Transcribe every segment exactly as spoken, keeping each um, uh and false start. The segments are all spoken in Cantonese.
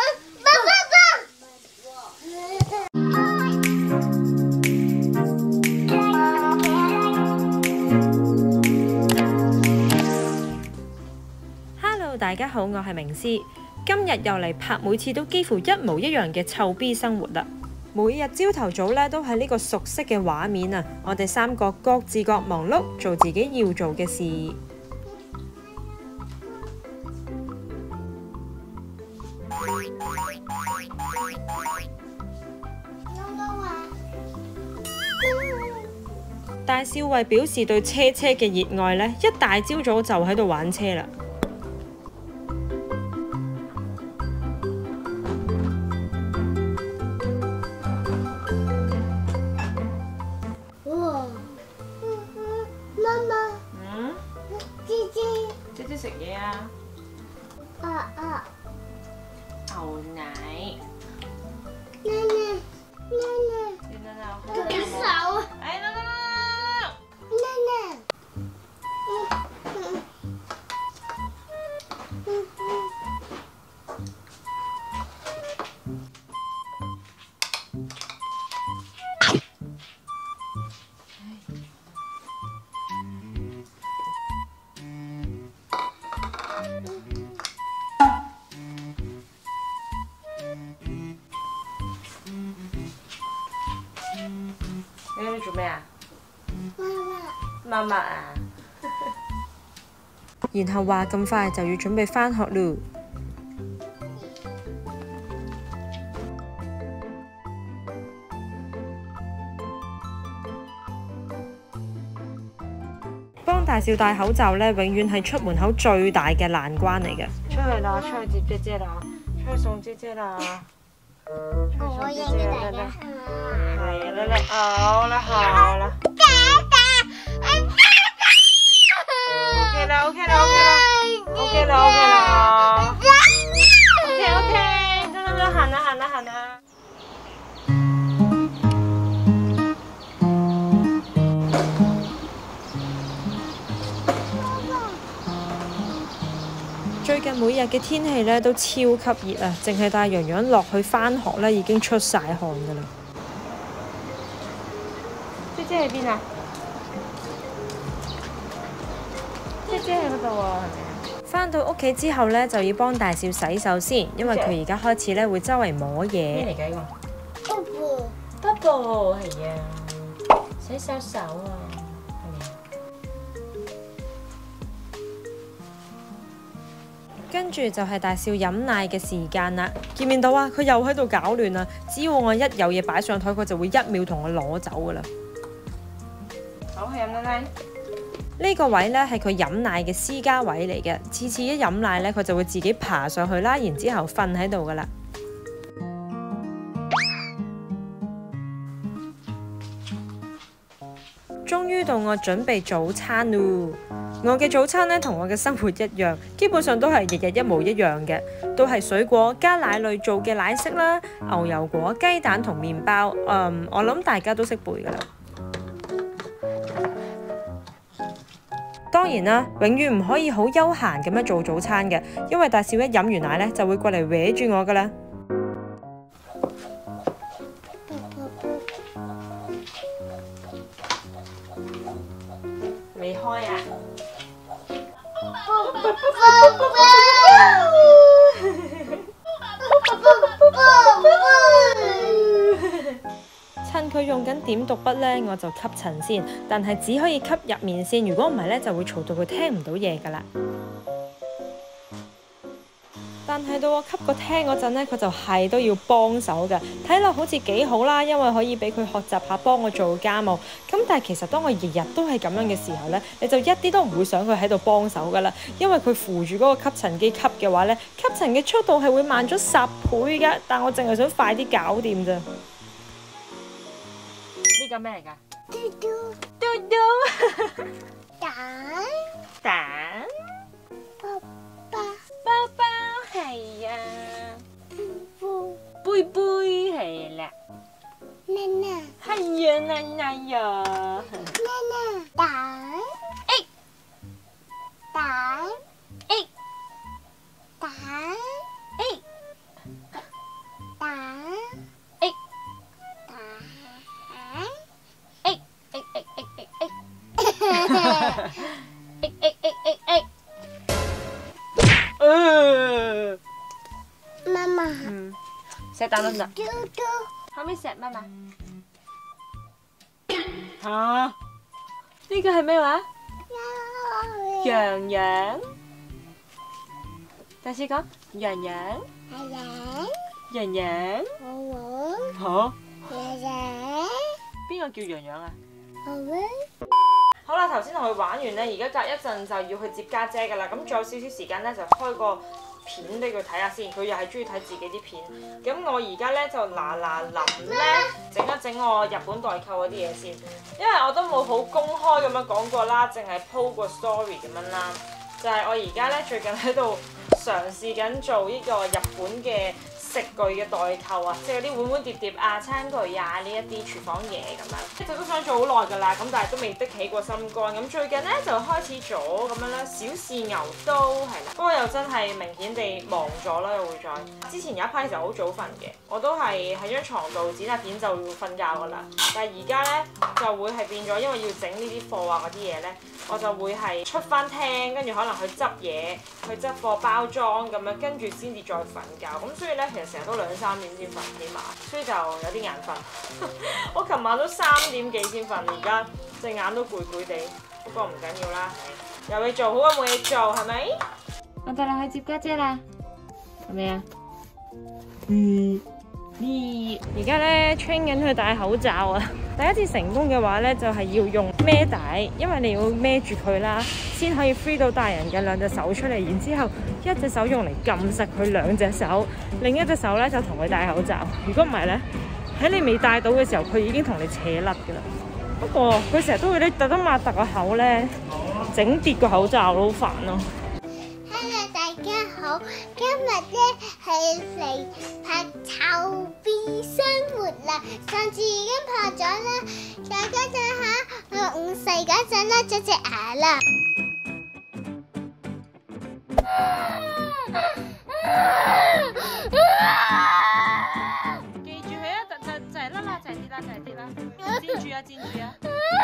Hello， 大家好，我係明思，今日又嚟拍每次都幾乎一模一樣嘅臭 B 生活啦。每日朝頭早咧都係呢個熟悉嘅畫面啊！我哋三個各自各忙碌，做自己要做嘅事。大少為表示對車車嘅熱愛咧，一大朝早就喺度玩車啦。姐姐食嘢啊！ 啊啊！ 牛奶。 奶奶，奶奶， 你奶奶我佢嘅手。 哎，no no no no no！ 奶奶。 你喺度做咩啊？ 媽媽。 媽媽啊！然後話咁快就要準備返學咯。幫大少戴口罩咧，永遠係出門口最大嘅難關嚟嘅。出去啦，出去接姐姐啦，出去送姐姐啦。 我影俾大家。 係啊，你你好啦，好啦。OK 啦，OK 啦，OK 啦，OK 啦，OK 啦。OK OK， 走走走，行啦行啦行啦。最近每日嘅天氣咧都超級熱啊！淨係帶洋洋落去返學咧，已經出晒汗噶啦。姐姐喺邊啊？姐姐喺嗰度喎，係咪啊？返到屋企之後咧，就要幫大少洗手先，因為佢而家開始咧會周圍摸嘢。咩嚟㗎呢個？Bubble，Bubble係啊，洗手手啊。跟住就係大少飲奶嘅時間啦，見唔見到啊？佢又喺度搞亂啦！只要我一有嘢擺上台，佢就會一秒同我攞走噶啦。好，去飲奶奶。呢個位呢係佢飲奶嘅私家位嚟嘅，次次一飲奶呢，佢就會自己爬上去啦，然之後瞓喺度噶啦。終於到我準備早餐咯！我嘅早餐呢，同我嘅生活一樣，基本上都係日日一模一樣嘅，都係水果加奶類做嘅奶昔啦，牛油果、雞蛋同麵包。嗯，我諗大家都識背㗎啦。當然啦，永遠唔可以好悠閒咁樣做早餐嘅，因為大少一飲完奶呢，就會過嚟搲住我㗎啦。未開啊！趁佢用緊點讀筆呢，我就吸塵先，但係只可以吸入面先，如果唔係呢，就會嘈到佢聽唔到嘢㗎啦。但係到我吸個聽嗰陣呢，佢就係都要幫手㗎，睇落好似幾好啦，因為可以俾佢學習下幫我做家務。咁但係其實當我日日都係咁樣嘅時候呢，你就一啲都唔會想佢喺度幫手㗎啦，因為佢扶住嗰個吸塵機吸嘅話呢，吸塵嘅速度係會慢咗十倍㗎。但我淨係想快啲搞掂咋。呢個咩嚟㗎？ 嘟嘟嘟嘟蛋蛋爸爸包包係啊，杯杯係啦， 奶奶係啊奶奶呀， 奶奶蛋誒蛋誒蛋誒媽媽， 嗯，錫蛋得唔得？ 嘟嘟， 可唔可以錫媽媽？嚇、啊？呢個係咩話？羊羊。大師講羊羊。 係羊， 羊羊。 我我， 嚇？ 羊羊， 邊個叫羊羊啊？ 我我。 好啦，頭先同佢玩完咧，而家隔一陣就要去接家姐噶啦。咁仲有少少時間咧，就開個片俾佢睇下先。佢又係中意睇自己啲片。咁我而家咧就嗱嗱臨咧整一整我日本代購嗰啲嘢先，因為我都冇好公開咁樣講過啦，淨係 po 個 story 咁樣啦。就係我而家咧最近喺度嘗試緊做呢個日本嘅食具嘅代購啊，即係嗰啲碗碗碟碟啊、餐具啊呢一啲廚房嘢咁樣，一直都想做好耐㗎啦，咁但係都未的起過心肝。咁最近咧就開始咗咁樣啦，小試牛刀係啦，不過又真係明顯地忙咗啦，又會再。之前有一排其實好早瞓嘅，我都係喺張床度剪下片就要瞓覺㗎啦。但係而家咧就會係變咗，因為要整呢啲貨啊嗰啲嘢咧，我就會係出翻廳，跟住可能去執嘢、去執貨包裝咁樣，跟住先至再瞓覺。咁所以咧其實成日都兩三點先瞓，起碼，所以就有啲眼瞓。我琴晚都三點幾先瞓，而家隻眼都攰攰地，不過唔緊要啦，有嘢做好過冇嘢做，係咪？我哋落去接家姐啦，係咪啊？嗯。咦，而家咧 train 緊佢戴口罩啊！第一次成功嘅話咧，就係要用孭帶，因為你要孭住佢啦，先可以 free 到大人嘅兩隻手出嚟。然之後一隻手用嚟撳實佢兩隻手，另一隻手咧就同佢戴口罩。如果唔係咧，喺你未戴到嘅時候，佢已經同你扯甩㗎啦。不過佢成日都會咧特登擘大個口咧，整跌個口罩都好煩咯。 Hello，大家好，今日咧係嚟拍臭 B 生活啦。上次已經拍咗啦，再加上下我五歲嗰陣甩咗隻牙啦。 記住佢啊，就就就係甩啦，就係跌啦，就係跌啦，煎住啊，煎住啊！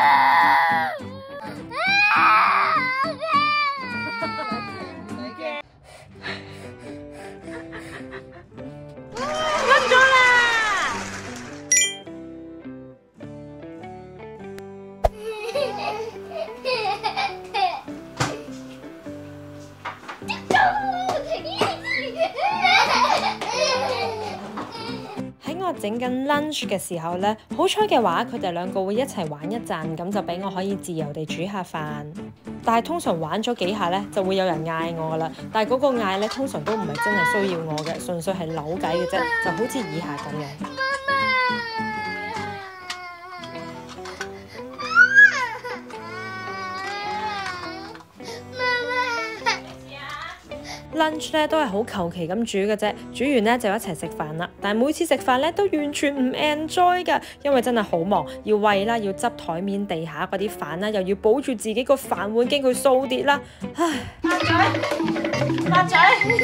甩咗啦！喺我整緊 lunch 嘅時候呢，好彩嘅話，佢哋兩個會一齊玩一陣，咁就俾我可以自由地煮下飯。但係通常玩咗幾下呢，就會有人嗌我噶啦。但係嗰個嗌呢，通常都唔係真係需要我嘅，純粹係扭計嘅啫，就好似以下咁樣。lunch 咧都係好求其咁煮嘅啫，煮完咧就一齊食飯啦。但係每次食飯咧都完全唔 enjoy 㗎，因為真係好忙，要餵啦，要執台面地下嗰啲飯啦，又要保住自己個飯碗驚佢掃跌啦。唉，抹嘴，抹嘴，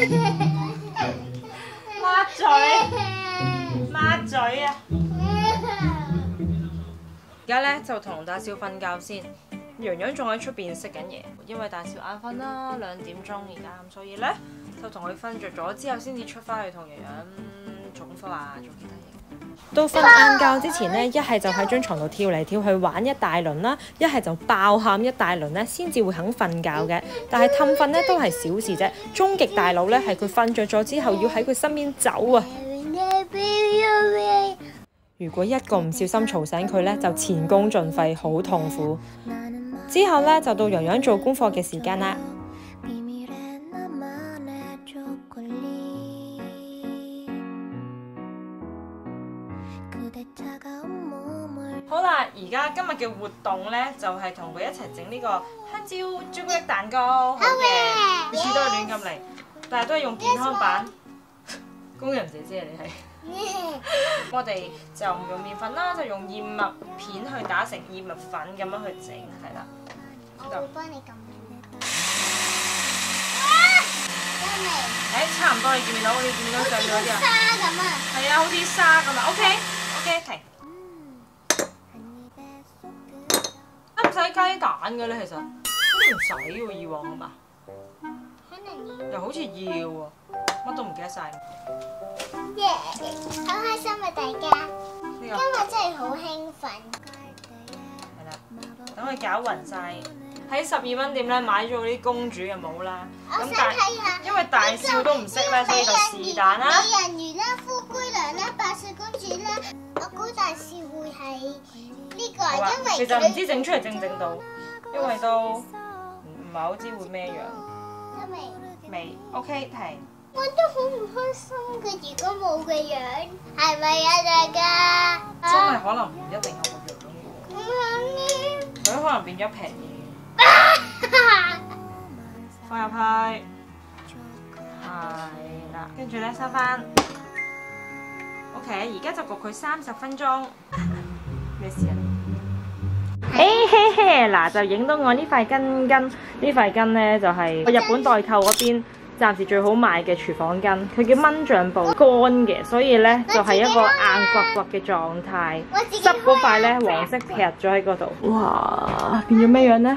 抹嘴，抹嘴啊！而家咧就同大少瞓覺先。洋洋仲喺出邊食緊嘢，因為大少眼瞓啦，兩點鐘而家咁，所以咧就同佢瞓着咗之後，先至出翻去同洋洋做功課啊，做其他嘢。到瞓晏覺之前咧，一係就喺張床度跳嚟跳去玩一大輪啦，一係就爆喊一大輪咧，先至會肯瞓覺嘅。但係氹瞓咧都係小事啫，終極大佬咧係佢瞓着咗之後要喺佢身邊走啊！如果一個唔小心嘈醒佢咧，就前功盡廢，好痛苦。之後咧就到洋洋做功課嘅時間啦。好啦，而家今日嘅活動咧就係同佢一齊整呢個香蕉朱古力蛋糕，好嘅，次次都係亂咁嚟，但係都係用健康版。工人姐姐你係。我哋就唔用麵粉啦，就用燕麥片去打成燕麥粉咁樣去整，係啦。 我會幫你撳。 誒，差唔多，你見唔見到？你見唔見到上咗啲啊？ 沙咁啊！ 係啊，好似沙咁啊。OK，OK，停。使唔使雞蛋嘅咧？其實好似唔使喎，以往係嘛？ 可能要。 又好似要喎，乜都唔記得晒。 耶！好開心啊，大家！ 呢今個日真係好興奮。 係啦，等佢攪勻晒。喺十二蚊店咧買咗啲公主嘅帽啦， 我想咁但睇下， 因為大少都唔識咧，所以就是但啦。 美人魚啦、灰姑娘啦、白雪公主啦，我估大少會係呢個， 好啊因為其實唔知佢整出嚟整唔整到，因為都唔唔係好知會咩樣。 因為未 OK 停。 我都好唔開心嘅，如果冇嘅樣，係咪啊，大家？ 真係可能唔一定有個樣嘅喎， 咁樣呢？ 佢可能變咗平嘢。放入去，係啦，跟住咧收翻。OK，而家就焗佢三十分鐘。咩事啊？誒嘿嘿，嗱就影到我呢塊巾巾，呢塊巾咧就係我日本代購嗰邊暫時最好賣嘅廚房巾，佢叫蚊帳布，乾嘅，所以咧就係一個硬刮刮嘅狀態。濕嗰塊咧黃色劈咗喺嗰度，哇，變咗咩樣咧？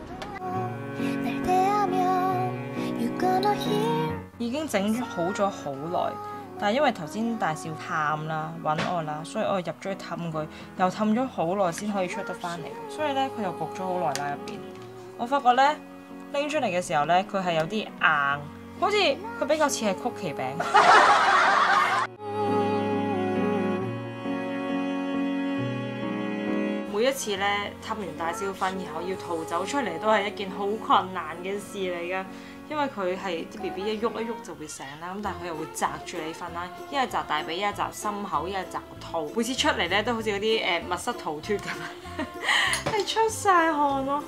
已經整好咗好耐，但係因為頭先大少喊啦，揾我啦，所以我入咗去氹佢，又氹咗好耐先可以出得翻嚟，所以咧佢又焗咗好耐啦入邊。我發覺咧拎出嚟嘅時候咧，佢係有啲硬，好似佢比較似係曲奇餅。每一次咧氹完大少瞓，然後要逃走出嚟，都係一件好困難嘅事嚟噶。因為佢係啲 B B 一喐一喐就會醒啦，咁但係佢又會擲住你瞓啦，一係擲大髀，一係擲心口，一係擲肚。每次出嚟咧都好似嗰啲誒密室逃脫咁，係出晒汗咯。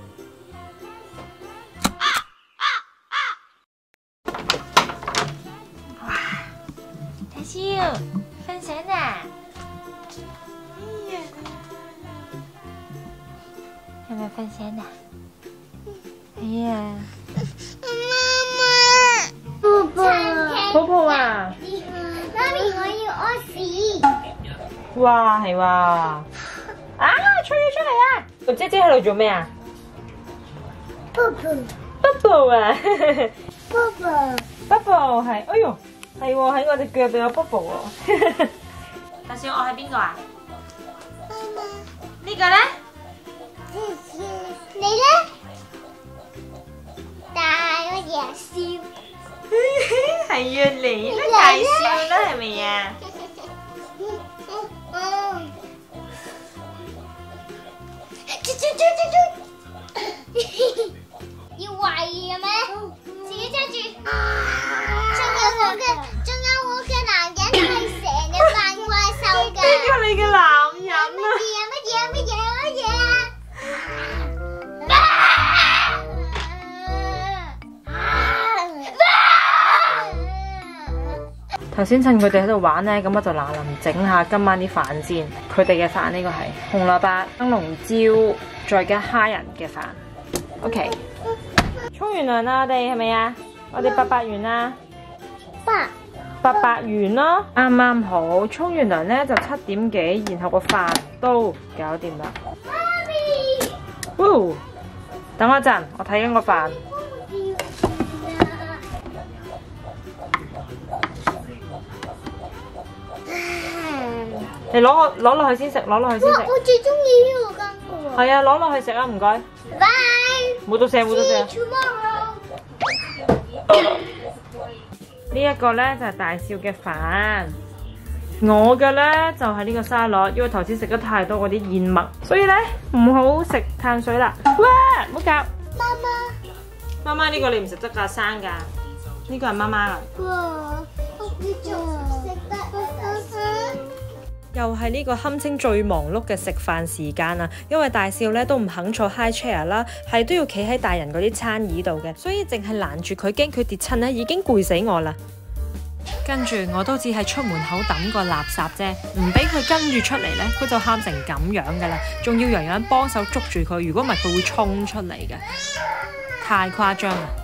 哇！大少瞓醒啦！哎呀，係咪瞓醒啦？哎呀！ 媽媽， 抱抱啊！ 媽咪，我要屙屎。 哇，係喎！啊，吹咗出嚟啊！個姐姐喺度做咩啊？ 寶寶， 寶寶啊！ 寶寶， 寶寶係，哎呦，係喎，喺我隻腳度有寶寶喎。大少，我係邊個啊？ 媽媽， 呢個咧？ 你咧？大我爺笑。 係啊，你都大笑啦，係咪啊？ 要餵嘅咩？自己揸住。仲有我嘅，仲有我嘅男人係成日扮怪獸㗎。 邊個你嘅男人啊？ 乜嘢乜嘢乜嘢乜嘢啊？ 頭先趁佢哋喺度玩咧，咁我就嗱臨整下今晚啲飯先。佢哋嘅飯呢個係紅蘿蔔燈籠椒再加蝦仁嘅飯。OK， 沖完涼啦，我哋係咪啊？我哋八百元啦， 爸， 八百元咯，啱啱好。沖完涼咧就七點幾，然後個飯都搞掂啦。 媽咪， 哇！等我一陣，我睇緊個飯。你攞個攞落去先食，攞落去先食。 我最中意呢個羹嘅喎。 係啊，攞落去食啊，唔該。 Bye。 冇到聲，冇到聲。 See you tomorrow。 呢一個咧就係大少嘅飯，我嘅咧就係呢個沙律，因為頭先食得太多嗰啲燕麥，所以咧唔好食碳水啦。哇，唔好夾。 媽媽， 媽媽呢個你唔食得㗎，生㗎。呢個係媽媽啊。 哇，我仲食得。 又係呢個堪稱最忙碌嘅食飯時間啊！因為大少咧都唔肯坐 high chair 啦，係都要企喺大人嗰啲餐椅度嘅，所以淨係攔住佢，驚佢跌親咧，已經攰死我啦。跟住我都只係出門口抌個垃圾啫，唔俾佢跟住出嚟咧，佢就喊成咁樣噶啦，仲要洋洋幫手捉住佢，如果唔係佢會衝出嚟嘅，太誇張啦！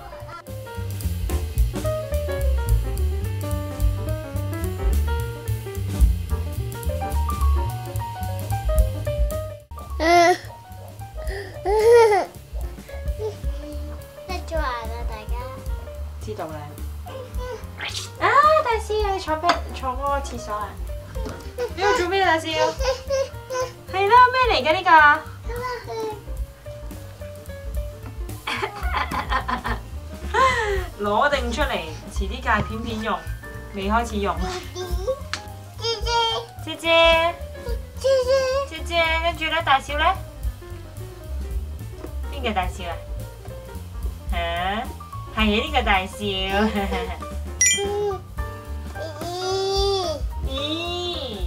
得咗牙啦，大家。 坐邊坐嗰個廁所啊？你要做咩啊？笑？係啦，咩嚟嘅呢個？攞定出嚟，遲啲戒片片用，未開始用。姐姐，姐姐，姐姐，跟住咧大笑咧，邊個大笑啊？嚇，係呢個大笑。咦？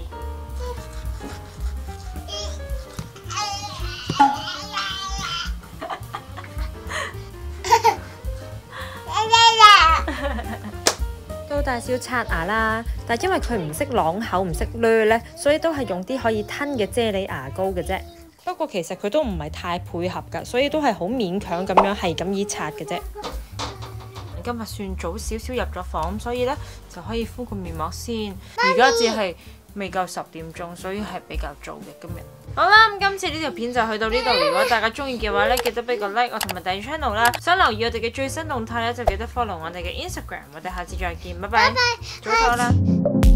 到大笑刷牙啦，但係因為佢唔識啷口唔識掠咧，所以都係用啲可以吞嘅啫喱牙膏嘅啫。不過其實佢都唔係太配合㗎，所以都係好勉強咁樣係咁依刷嘅啫。今日算早少少入咗房，所以咧就可以敷個面膜先。而家只係未夠十點鐘，所以係比較早嘅今日。好啦，咁今次呢條片就去到呢度。如果大家中意嘅話咧，記得俾個 like 我同埋訂閱 channel 啦。想留意我哋嘅最新動態咧，就記得 follow 我哋嘅 Instagram。我哋下次再見，拜拜，早唞啦。